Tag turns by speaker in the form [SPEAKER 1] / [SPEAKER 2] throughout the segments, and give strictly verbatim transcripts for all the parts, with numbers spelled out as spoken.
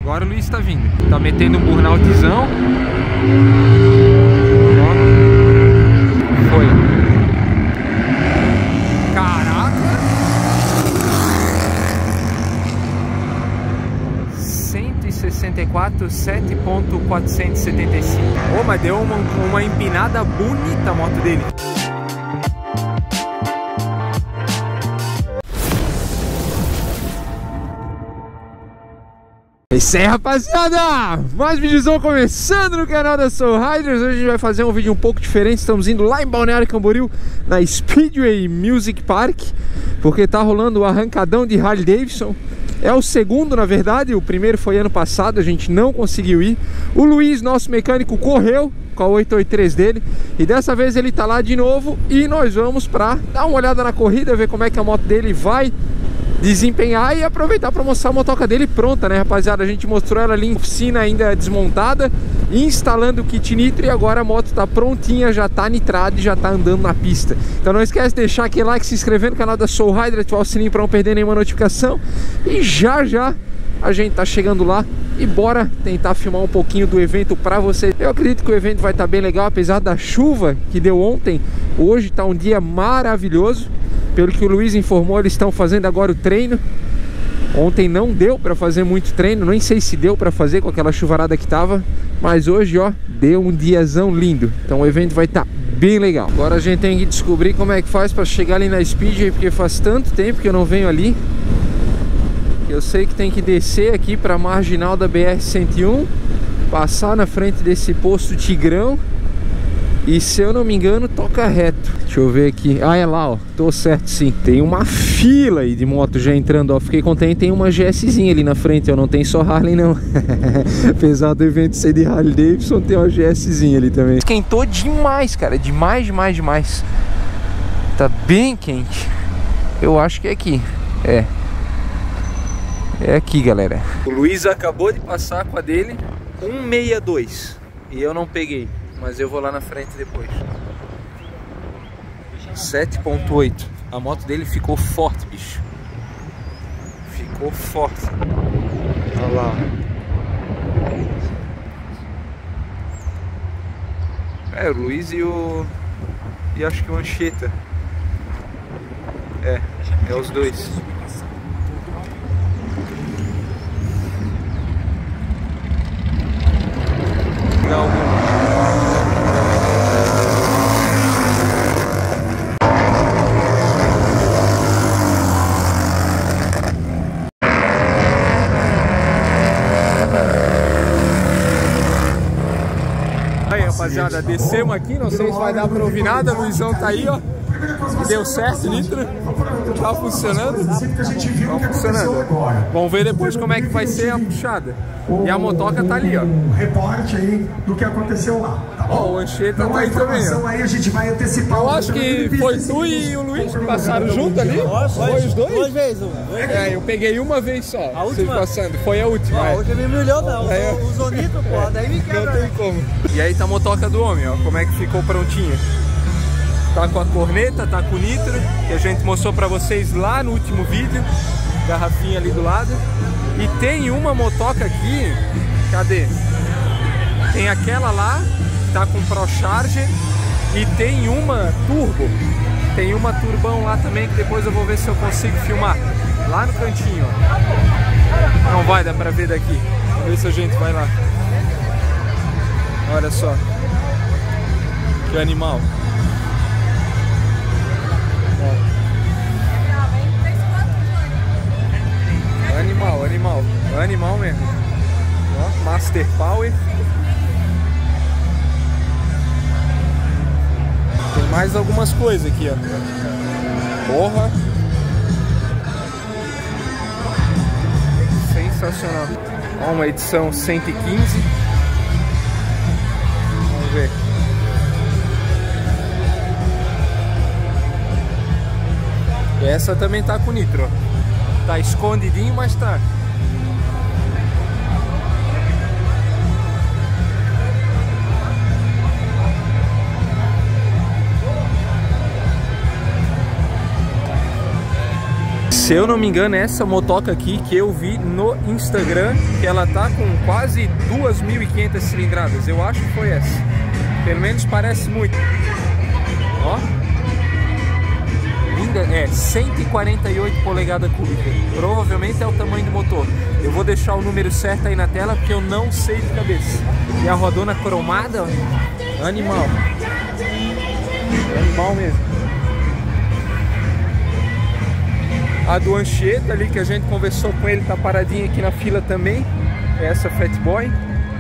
[SPEAKER 1] Agora o Luiz tá vindo. Tá metendo um burnoutzão. Ó. Foi. Caraca. cento e sessenta e quatro, sete ponto quatrocentos e setenta e cinco. Oh, mas deu uma, uma empinada bonita a moto dele. É isso aí, rapaziada! Mais vídeozão começando no canal da Soul Riders. Hoje a gente vai fazer um vídeo um pouco diferente. Estamos indo lá em Balneário Camboriú, na Speedway Music Park, porque tá rolando o arrancadão de Harley Davidson. É o segundo, na verdade. O primeiro foi ano passado, a gente não conseguiu ir. O Luiz, nosso mecânico, correu com a oito oito três dele, e dessa vez ele tá lá de novo. E nós vamos pra dar uma olhada na corrida, ver como é que a moto dele vai desempenhar e aproveitar para mostrar a motoca dele pronta, né, rapaziada? A gente mostrou ela ali em oficina ainda desmontada, instalando o kit nitro, e agora a moto tá prontinha, já tá nitrada e já tá andando na pista. Então não esquece de deixar aquele like, se inscrever no canal da Soul Rider, ativar o sininho para não perder nenhuma notificação. E já já a gente tá chegando lá e bora tentar filmar um pouquinho do evento pra você. Eu acredito que o evento vai estar bem legal, apesar da chuva que deu ontem. Hoje tá um dia maravilhoso. Pelo que o Luiz informou, eles estão fazendo agora o treino. Ontem não deu para fazer muito treino, nem sei se deu para fazer com aquela chuvarada que tava, mas hoje, ó, deu um diazão lindo. Então o evento vai estar bem legal. Agora a gente tem que descobrir como é que faz para chegar ali na Speedway, porque faz tanto tempo que eu não venho ali. Eu sei que tem que descer aqui para a marginal da B R cento e um, passar na frente desse posto Tigrão, e se eu não me engano toca reto. Deixa eu ver aqui. Ah, é lá, ó. Tô certo, sim. Tem uma fila aí de moto já entrando, ó. Fiquei contente, tem uma GSzinha ali na frente, ó. Não tem só Harley, não. Apesar do evento ser de Harley Davidson, tem uma GSzinha ali também. Esquentou demais, cara. Demais, demais, demais. Tá bem quente. Eu acho que é aqui. É. É aqui, galera. O Luiz acabou de passar com a dele um sessenta e dois. E eu não peguei, mas eu vou lá na frente depois. sete ponto oito. A moto dele ficou forte, bicho. Ficou forte. Olha lá. É, o Luiz e o... E acho que o Anchieta. É, é os dois. Não. Aí, rapaziada, descemos aqui, não sei se vai dar pra ouvir nada. O Luizão tá aí, ó. Deu certo, nitro. Tá funcionando. Tá funcionando. Vamos ver depois como é que vai ser a puxada. E a motoca tá ali, ó.
[SPEAKER 2] Um reporte aí do que aconteceu lá, tá bom?
[SPEAKER 1] Ó, o Anchieta tá aí também, ó.
[SPEAKER 2] Aí a gente vai antecipar.
[SPEAKER 1] Eu acho que foi tu e o Luiz que passaram junto ali. Foi os dois?
[SPEAKER 3] Duas vezes.
[SPEAKER 1] É, eu peguei uma vez só.
[SPEAKER 3] A última?
[SPEAKER 1] Passando. Foi a última.
[SPEAKER 3] Ah,
[SPEAKER 1] é.
[SPEAKER 3] hoje me humilhou, não.
[SPEAKER 1] É.
[SPEAKER 3] Usou nitro, pô. Daí me quebra.
[SPEAKER 1] Não tem como. E aí tá a motoca do homem, ó. Como é que ficou prontinha. Tá com a corneta, tá com o nitro, que a gente mostrou pra vocês lá no último vídeo. Garrafinha ali do lado. E tem uma motoca aqui. Cadê? Tem aquela lá, que tá com Pro Charger. E tem uma turbo. Tem uma turbão lá também, que depois eu vou ver se eu consigo filmar. Lá no cantinho, ó. Não vai dar pra ver daqui. Vamos ver se a gente vai lá. Olha só. Que animal. Animal, animal. Animal mesmo. Ó, Master Power. Tem mais algumas coisas aqui, ó. Porra. Sensacional. Ó, uma edição cento e quinze. Vamos ver. E essa também tá com nitro, ó. Tá escondidinho, mas tá. Se eu não me engano, essa motoca aqui que eu vi no Instagram, que ela tá com quase duas mil e quinhentas cilindradas. Eu acho que foi essa. Pelo menos parece muito. Ó. Linda, é cento e quarenta e oito polegadas cúbicas. Provavelmente é o tamanho do motor. Eu vou deixar o número certo aí na tela porque eu não sei de cabeça. E a rodona cromada, ó, animal. Animal mesmo. A do Anchieta ali que a gente conversou com ele tá paradinha aqui na fila também. É essa Fat Boy.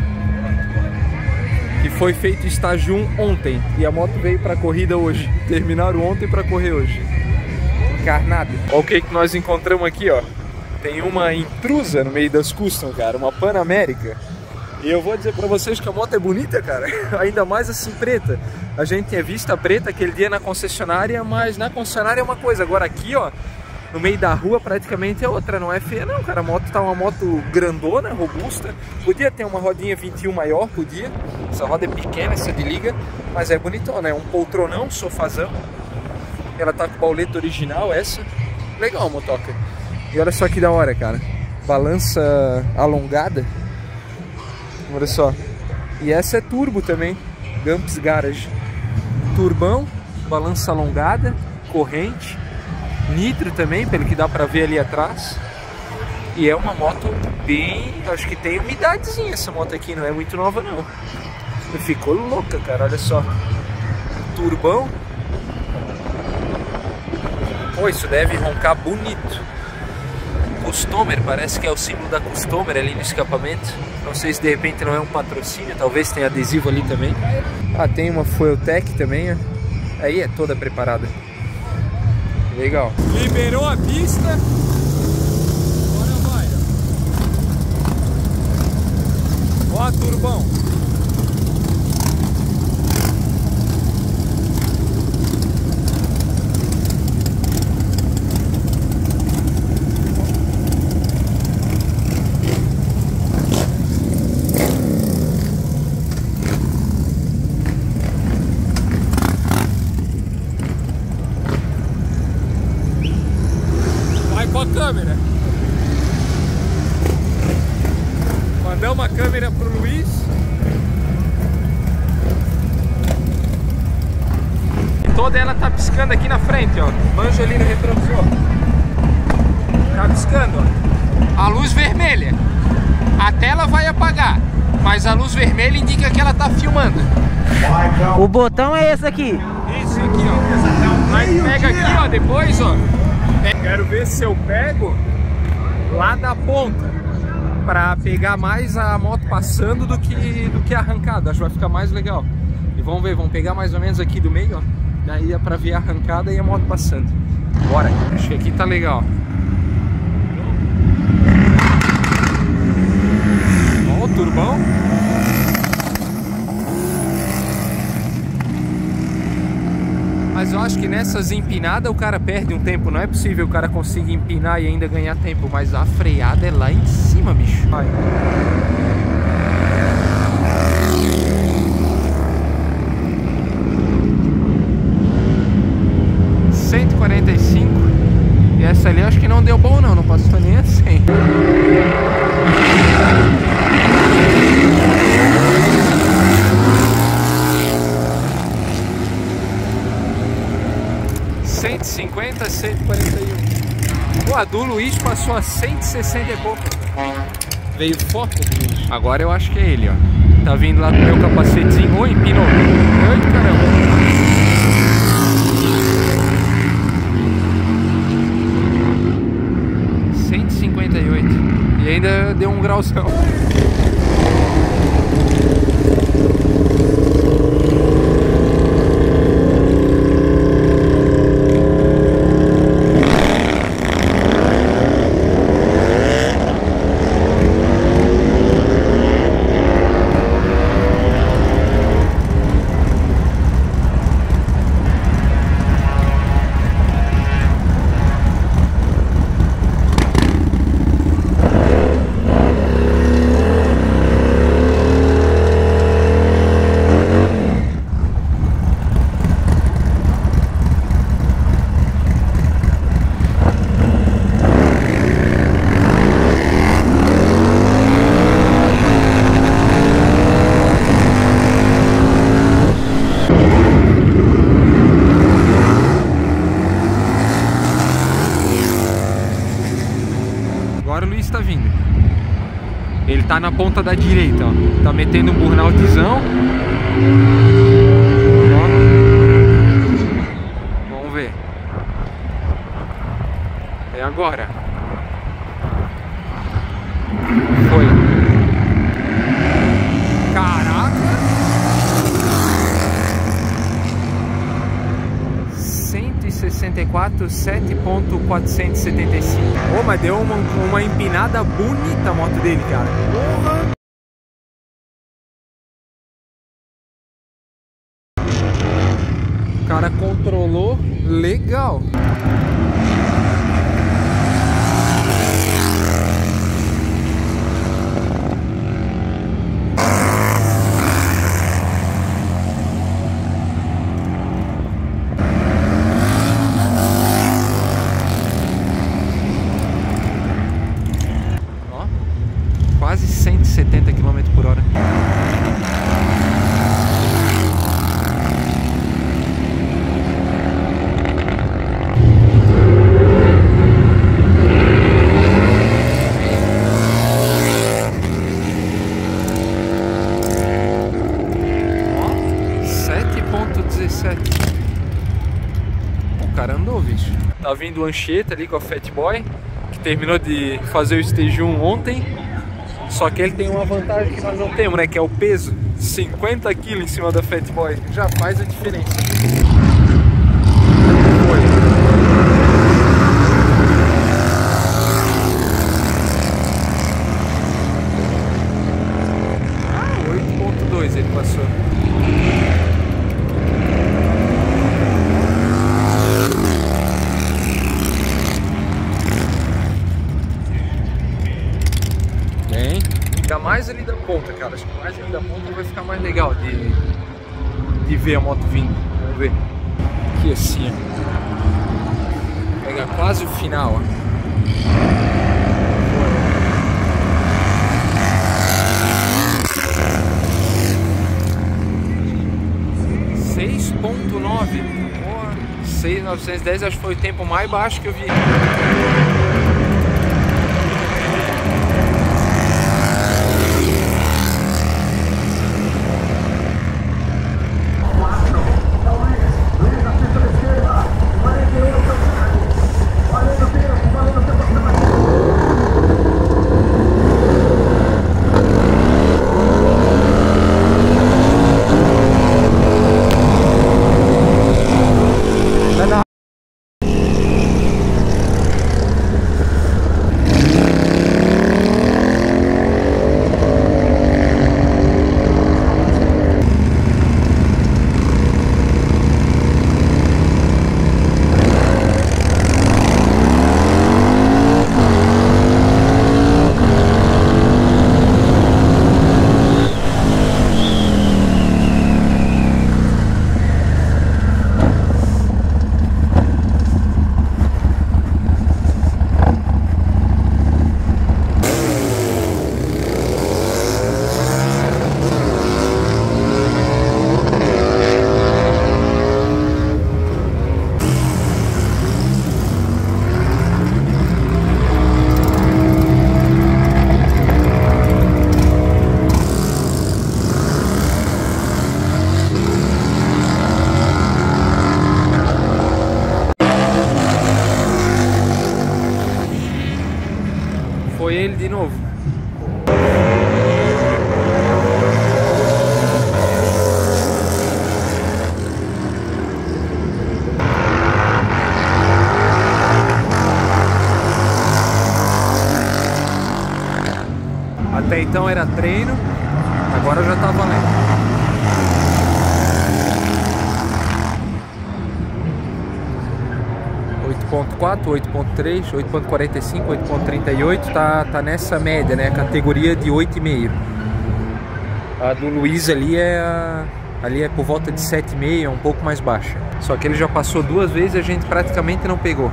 [SPEAKER 1] Que foi feito estágio um ontem. E a moto veio pra corrida hoje. Terminaram ontem pra correr hoje. Encarnada. Olha o que que nós encontramos aqui, ó. Tem uma intrusa no meio das custom, cara. Uma Panamérica. E eu vou dizer pra vocês que a moto é bonita, cara. Ainda mais assim preta. A gente tinha visto a preta aquele dia na concessionária, mas na concessionária é uma coisa. Agora aqui, ó, no meio da rua praticamente é outra. Não é feia não, cara. A moto tá uma moto grandona, robusta. Podia ter uma rodinha vinte e um maior, podia. Essa roda é pequena, essa de liga. Mas é bonitona, é um poltronão, sofazão. Ela tá com bauleta original, essa. Legal a motoca. E olha só que da hora, cara. Balança alongada. Olha só. E essa é turbo também. Gumps Garage. Turbão, balança alongada, corrente. Nitro também, pelo que dá pra ver ali atrás. E é uma moto bem... acho que tem uma idadezinha essa moto aqui. Não é muito nova não. Ficou louca, cara. Olha só. Turbão. Pô, isso deve roncar bonito. Customer, parece que é o símbolo da Customer ali no escapamento. Não sei se de repente não é um patrocínio, talvez tenha adesivo ali também. Ah, tem uma Fueltech também, ó. Aí é toda preparada. Legal. Liberou a pista. Agora vai. Ó a turbão. Câmera. Mandar uma câmera pro Luiz. E toda ela tá piscando aqui na frente, ó. Manja ali no retrovisor. Tá piscando, ó. A luz vermelha. A tela vai apagar, mas a luz vermelha indica que ela tá filmando.
[SPEAKER 3] O botão é esse aqui.
[SPEAKER 1] Isso aqui, ó. Mas pega aqui, ó, depois, ó. Quero ver se eu pego lá da ponta para pegar mais a moto passando do que, do que a arrancada. Acho que vai ficar mais legal. E vamos ver, vamos pegar mais ou menos aqui do meio, ó. Daí é para ver a arrancada e a moto passando. Bora, acho que aqui tá legal. Ó o turbão. Mas eu acho que nessas empinadas o cara perde um tempo. Não é possível o cara conseguir empinar e ainda ganhar tempo. Mas a freada é lá em cima, bicho. Vai. cento e quarenta e cinco. E essa ali eu acho que não deu bom não. Não passou nem assim. cento e cinquenta, cento e quarenta e um. Pô, a do Luiz passou a cento e sessenta e pouco. Veio forte. Agora eu acho que é ele, ó. Tá vindo lá com o meu capacetezinho. Oi, empinou. Oi, caramba. cento e cinquenta e oito. E ainda deu um grauzão. Ele tá na ponta da direita, ó. Tá metendo um burnoutzão. Ó. Vamos ver. É agora. Foi. Caraca. cento e sessenta e quatro, sete ponto quatrocentos e setenta e cinco. Ô, mas deu uma, uma empinada bonita a moto dele, cara. Porra! O cara controlou legal. Quase cento e setenta quilômetros por hora. Ó, sete ponto dezessete. O cara andou, bicho. Tá vindo o Anchieta ali com a Fat Boy, que terminou de fazer o Stage um ontem. Só que ele tem uma vantagem que nós não temos, né? Que é o peso. cinquenta quilos em cima da Fat Boy. Já faz a diferença. Foi. Ah, oito ponto dois ele passou. Ainda mais ali da ponta, cara. Acho que mais ali da ponta vai ficar mais legal de, de ver a moto vindo. Vamos ver. Aqui assim, ó. Pega quase o final, ó. seis ponto nove. seis mil novecentos e dez acho que foi o tempo mais baixo que eu vi. Foi ele de novo. Até então era treino, agora já tá valendo. oito ponto quatro, oito ponto três, oito ponto quarenta e cinco, oito ponto trinta e oito, tá, tá nessa média, né? Categoria de oito vírgula cinco. A do Luiz ali é, a, ali é por volta de sete vírgula cinco, é um pouco mais baixa. Só que ele já passou duas vezes e a gente praticamente não pegou.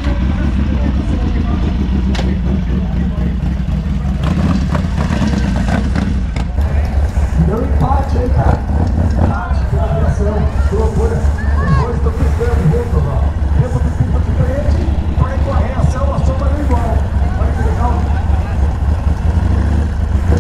[SPEAKER 2] Deu empate aí, cara. Empate, que atenção, que loucura. Depois tô ficando dentro, ó. Tempo de pipa diferente, porém com a reação, a soma é igual. Olha que legal.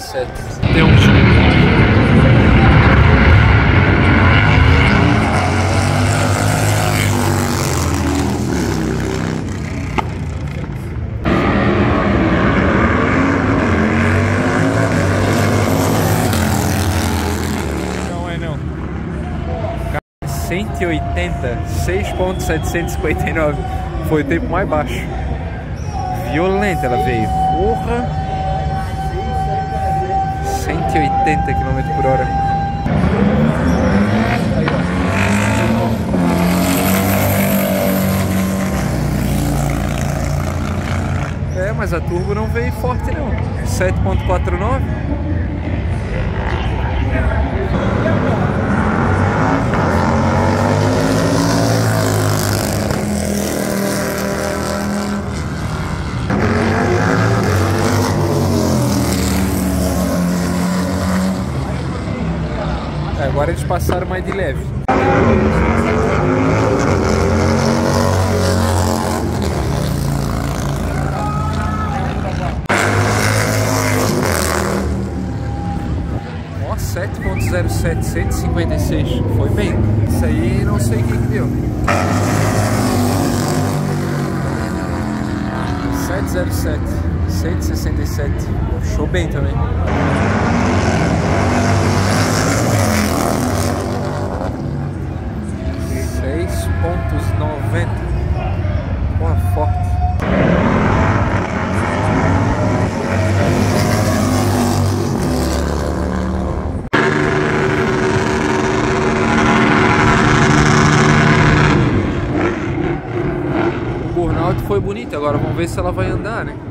[SPEAKER 1] sete. Tem um cento e oitenta, seis ponto setecentos e cinquenta e nove. Foi o tempo mais baixo. Violenta ela veio. Porra! cento e oitenta quilômetros por hora. É, mas a turbo não veio forte não. sete ponto quarenta e nove. Agora eles passaram mais de leve. Ó, sete ponto zero sete, cento e cinquenta e seis. Foi bem. Isso aí não sei o que que deu. sete zero sete, cento e sessenta e sete. Puxou bem também. seis ponto noventa. Porra, forte. O burnout foi bonito, agora vamos ver se ela vai andar, né?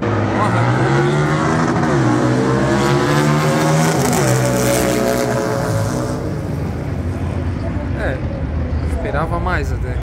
[SPEAKER 1] É, esperava mais até.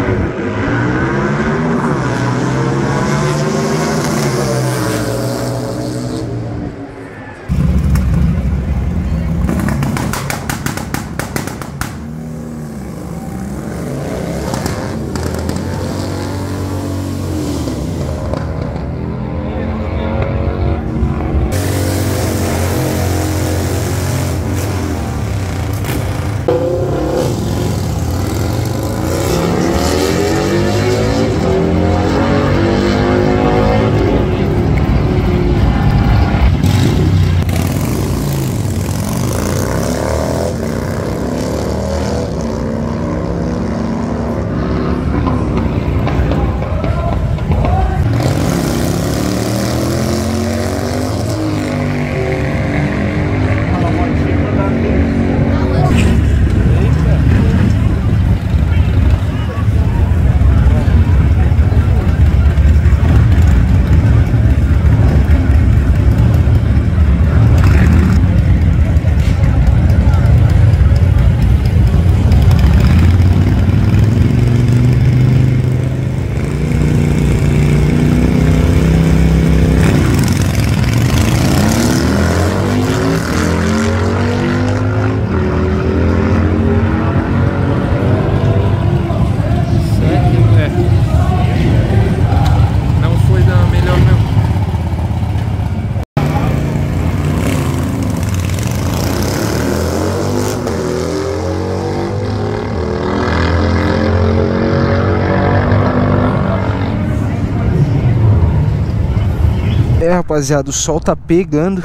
[SPEAKER 1] É, rapaziada, o sol tá pegando.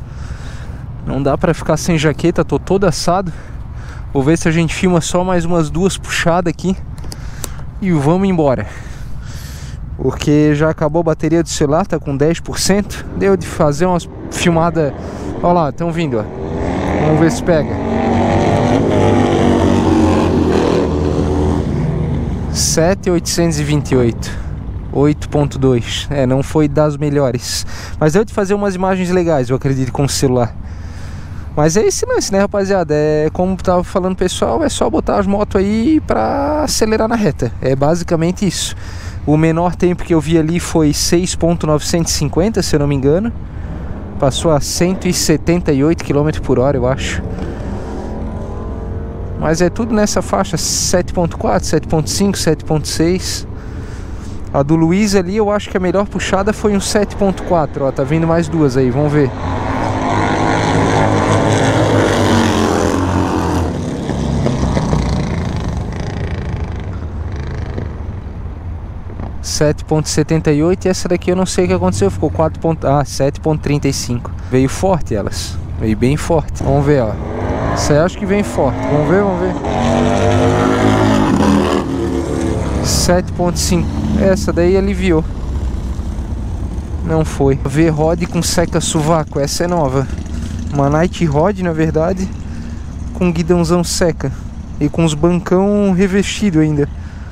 [SPEAKER 1] Não dá pra ficar sem jaqueta, tô todo assado. Vou ver se a gente filma só mais umas duas puxadas aqui e vamos embora. Porque já acabou a bateria do celular, tá com dez por cento. Deu de fazer umas filmadas. Olha lá, estão vindo, ó. Vamos ver se pega. sete mil oitocentos e vinte e oito. oito ponto dois. É, não foi das melhores. Mas deu de fazer umas imagens legais, eu acredito, com o celular. Mas é esse lance, né, rapaziada? É como tava falando, pessoal, é só botar as motos aí pra acelerar na reta. É basicamente isso. O menor tempo que eu vi ali foi seis ponto novecentos e cinquenta, se eu não me engano. Passou a cento e setenta e oito quilômetros por hora, eu acho. Mas é tudo nessa faixa, sete ponto quatro, sete ponto cinco, sete ponto seis. A do Luiz ali, eu acho que a melhor puxada foi um sete ponto quatro, ó, tá vindo mais duas aí, vamos ver. sete ponto setenta e oito, e essa daqui eu não sei o que aconteceu, ficou quatro. Ah, sete ponto trinta e cinco. Veio forte elas, veio bem forte. Vamos ver, ó. Essa aí eu acho que vem forte. Vamos ver, vamos ver. sete ponto cinco. Essa daí aliviou. Não foi. V-Rod com seca sovaco, essa é nova. Uma Night Rod, na verdade, com guidãozão seca e com os bancão revestido ainda.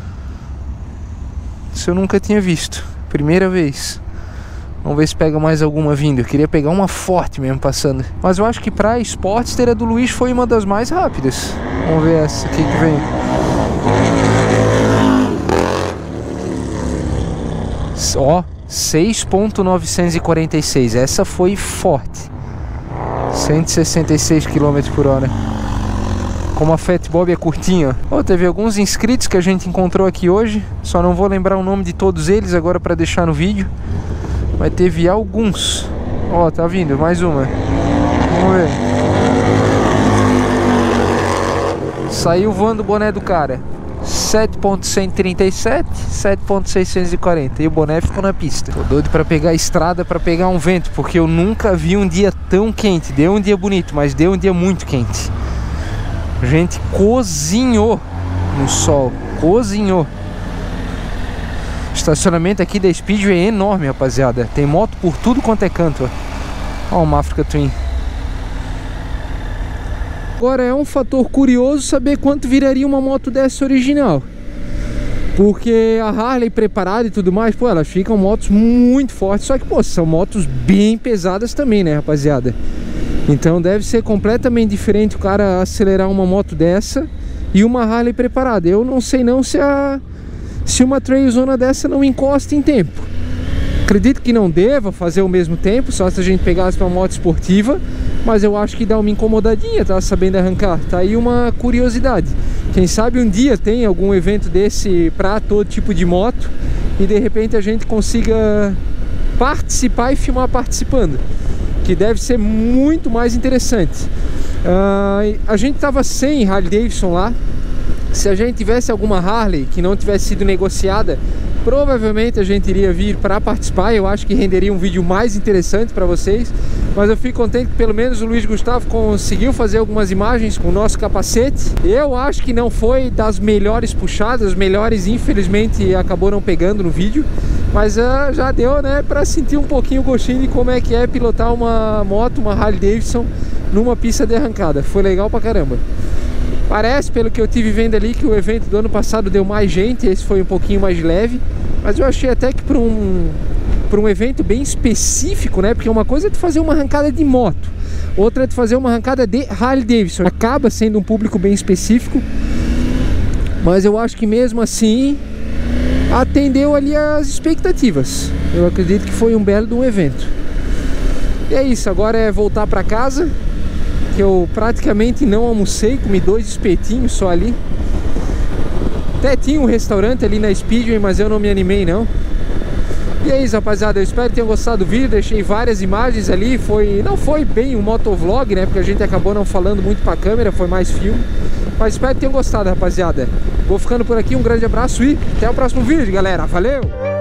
[SPEAKER 1] Isso eu nunca tinha visto, primeira vez. Vamos ver se pega mais alguma vindo. Eu queria pegar uma forte mesmo passando, mas eu acho que pra Sportster a do Luiz foi uma das mais rápidas. Vamos ver essa aqui que vem. Ó, seis ponto novecentos e quarenta e seis. Essa foi forte. Cento e sessenta e seis quilômetros por hora. Como a Fat Bob é curtinha. Oh, teve alguns inscritos que a gente encontrou aqui hoje. Só não vou lembrar o nome de todos eles agora para deixar no vídeo. Mas teve alguns. Ó, oh, tá vindo mais uma. Vamos ver. Saiu voando o boné do cara. sete ponto cento e trinta e sete, sete ponto seiscentos e quarenta. E o boné ficou na pista. Tô doido para pegar a estrada, para pegar um vento, porque eu nunca vi um dia tão quente. Deu um dia bonito, mas deu um dia muito quente. A gente cozinhou no sol, cozinhou. O estacionamento aqui da Speedway é enorme, rapaziada. Tem moto por tudo quanto é canto. Ó, uma Africa Twin. Agora é um fator curioso saber quanto viraria uma moto dessa original. Porque a Harley preparada e tudo mais, pô, elas ficam motos muito fortes. Só que, pô, são motos bem pesadas também, né, rapaziada? Então deve ser completamente diferente o cara acelerar uma moto dessa e uma Harley preparada. Eu não sei não se, a, se uma trailzona dessa não encosta em tempo. Acredito que não deva fazer ao mesmo tempo, só se a gente pegasse uma moto esportiva. Mas eu acho que dá uma incomodadinha, tá sabendo arrancar. Tá aí uma curiosidade. Quem sabe um dia tem algum evento desse para todo tipo de moto e de repente a gente consiga participar e filmar participando, que deve ser muito mais interessante. Uh, a gente tava sem Harley Davidson lá. Se a gente tivesse alguma Harley que não tivesse sido negociada, provavelmente a gente iria vir para participar. Eu acho que renderia um vídeo mais interessante para vocês. Mas eu fico contente que pelo menos o Luiz Gustavo conseguiu fazer algumas imagens com o nosso capacete. Eu acho que não foi das melhores puxadas, as melhores infelizmente acabou não pegando no vídeo. Mas uh, já deu, né, para sentir um pouquinho o gostinho de como é que é pilotar uma moto, uma Harley Davidson numa pista de arrancada. Foi legal pra caramba. Parece, pelo que eu tive vendo ali, que o evento do ano passado deu mais gente, esse foi um pouquinho mais leve. Mas eu achei até que para um, para um evento bem específico, né? Porque uma coisa é tu fazer uma arrancada de moto, outra é tu fazer uma arrancada de Harley Davidson. Acaba sendo um público bem específico, mas eu acho que mesmo assim atendeu ali as expectativas. Eu acredito que foi um belo de um evento. E é isso, agora é voltar para casa, que eu praticamente não almocei, comi dois espetinhos só ali. Até tinha um restaurante ali na Speedway, mas eu não me animei não. E é isso, rapaziada, eu espero que tenham gostado do vídeo. Deixei várias imagens ali, foi, não foi bem um motovlog, né, porque a gente acabou não falando muito pra câmera, foi mais filme. Mas espero que tenham gostado, rapaziada. Vou ficando por aqui, um grande abraço e até o próximo vídeo, galera, valeu!